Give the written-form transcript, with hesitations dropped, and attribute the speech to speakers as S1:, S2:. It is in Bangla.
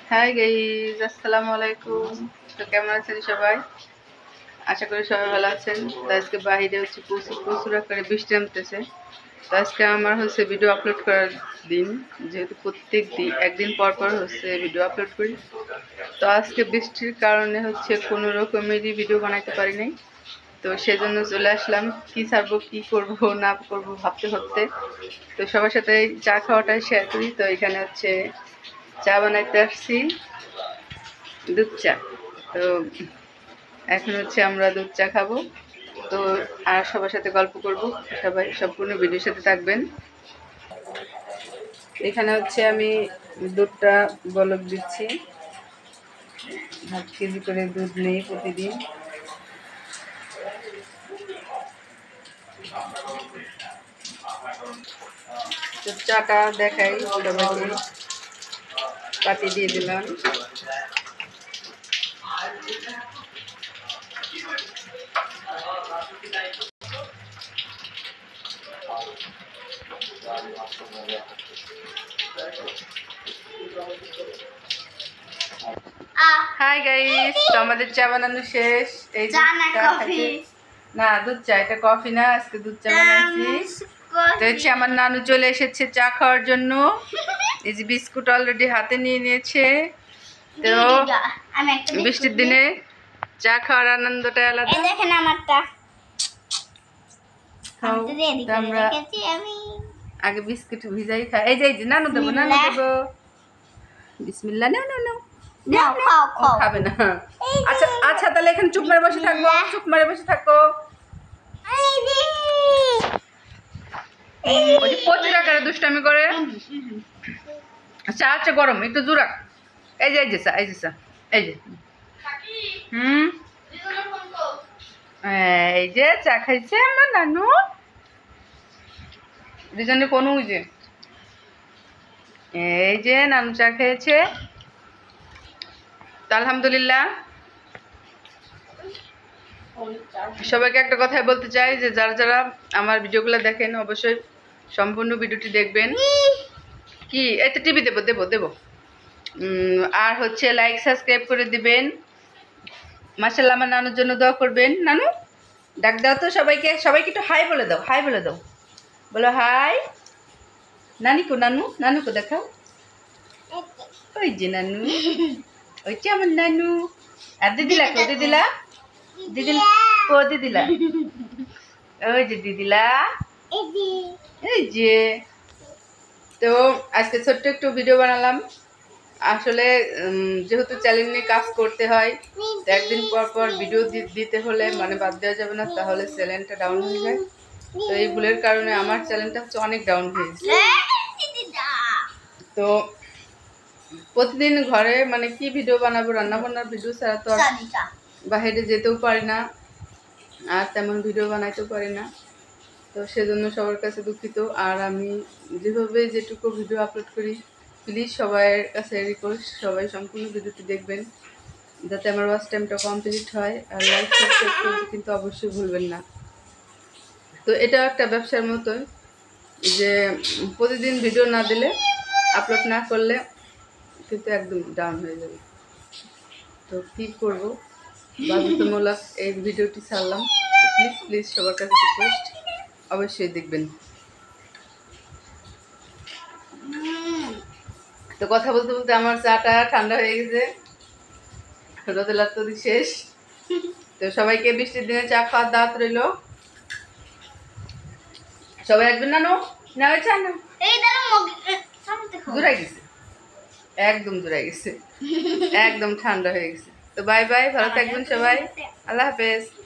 S1: হাই গাইজ, আসসালামু আলাইকুম। তো কেমন আছেন সবাই? আশা করি সবাই ভালো আছেন। তো আজকে বাইরে হচ্ছে প্রচুর প্রচুর আকারে বৃষ্টি নামতেছে। তো আজকে আমার হচ্ছে ভিডিও আপলোড করার দিন, যেহেতু প্রত্যেক দিন একদিন পর পর হচ্ছে ভিডিও আপলোড করি। তো আজকে বৃষ্টির কারণে হচ্ছে কোনো রকমেরই ভিডিও বানাইতে পারি নাই। তো সেজন্য চলে আসলাম, কি ছাড়বো কি করব না করব ভাবতে ভাবতে। তো সবার সাথে চা খাওয়াটাই শেয়ার করি। তো এখানে হচ্ছে চা বানাইতে আসছি, দুধ চা। তো এখন হচ্ছে আমরা দুধ চা খাবো। তো আর সবার সাথে গল্প করব। সবাই সম্পূর্ণ ভিডিওর সাথে থাকবেন। এখানে হচ্ছে আমি দুধটা বলক দিচ্ছি, 1/2 কেজি করে দুধ নেই প্রতিদিন। তো চাটা দেখাই সবাইকে, পাতি দিয়ে দিলাম। হাই গাইস, তো আমাদের চা বানানো শেষ। এই যে না, দুধ চা, এটা কফি না। আজকে দুধ চা বানাইছি। তো হচ্ছে আমার নানু চলে এসেছে চা খাওয়ার জন্য। এই যে বিস্কুট অলরেডি হাতে নিয়ে নিয়েছে। তো বৃষ্টির দিনে চা খাওয়ার আনন্দটা আলাদা।
S2: দেখেন আমারটা,
S1: আমরা আগে বিস্কুট ভিজাই খাই। এই যে নানু দেবো, নানু দেবো। বিসমিল্লাহ। না না না, খাবে না। আচ্ছা আচ্ছা, তাহলে এখানে চুপ মেরে বসে থাকবো, চুপ মেরে বসে থাকো। ওই যে প্রচুর আকারে দুষ্টামি করে। আচ্ছা আচ্ছা, গরম একটু জোরা। এই যে এই যে এই যে এই যে এই যে চা খাইছে আমার নানু। রিজনে কোন যে এই যে নানু চা খেয়েছে। তো আলহামদুলিল্লাহ, সবাইকে একটা কথাই বলতে চাই যে যারা যারা আমার ভিডিওগুলো দেখেন অবশ্যই সম্পূর্ণ ভিডিওটি দেখবেন। কি এই তো টিভি দেবো দেবো দেবো। আর হচ্ছে লাইক সাবস্ক্রাইব করে দিবেন। মাশাআল্লাহ, আমার নানুর জন্য দোয়া করবেন। নানু ডাক দাও তো সবাইকে, সবাইকে একটু হাই বলে দাও, হাই বলে দাও, বলো হাই। নানিকো, নানু নানুকে দেখাও। ওই যে নানু, ওই যে আমার নানু। আর দিদিলা কো, দিদিলা দিদিলা কো, দিদিলা ওই যে দিদিলা, এই যে। তো আজকে ছোট্ট একটু ভিডিও বানালাম। আসলে যেহেতু চ্যানেল নিয়ে কাজ করতে হয়, তো একদিন পর পর ভিডিও দিতে হলে মানে বাদ দেওয়া যাবে না, তাহলে চ্যানেলটা ডাউন হয়ে যায়। তো এই ভুলের কারণে আমার চ্যানেলটা হচ্ছে অনেক ডাউন হয়ে গেছে। তো প্রতিদিন ঘরে মানে কি ভিডিও বানাবো, রান্না বান্নার ভিডিও ছাড়া তো আর বাইরে যেতেও পারি না, আর তেমন ভিডিও বানাইতেও পারি না। তো সেজন্য সবার কাছে দুঃখিত। আর আমি যেভাবে যেটুকু ভিডিও আপলোড করি, প্লিজ সবার কাছে রিকোয়েস্ট, সবাই সম্পূর্ণ ভিডিওটি দেখবেন যাতে আমার ওয়াচ টাইমটা কমপ্লিট হয়। আর লাইক সাবস্ক্রাইব করতে কিন্তু অবশ্যই ভুলবেন না। তো এটা একটা ব্যবসার মতোই, যে প্রতিদিন ভিডিও না দিলে, আপলোড না করলে কিন্তু একদম ডাউন হয়ে যাবে। তো কী করবো, বাধ্যতামূলক এই ভিডিওটি ছাড়লাম। প্লিজ প্লিজ সবার কাছে রিকোয়েস্ট, অবশ্যই দেখবেন। তো কথা বলতে বলতে আমার চাটা ঠান্ডা হয়ে গেছে, রোদে লাত্তি শেষ। তো সবাইকে বৃষ্টির দিনে চা খাওয়ার দাওয়াত রইল। সবাই আসবেন। না না চা না, জোড়াই গেছে, একদম জোড়াই গেছে, একদম ঠান্ডা হয়ে গেছে। তো বাই বাই, ভালো থাকবেন সবাই, আল্লাহ হাফেজ।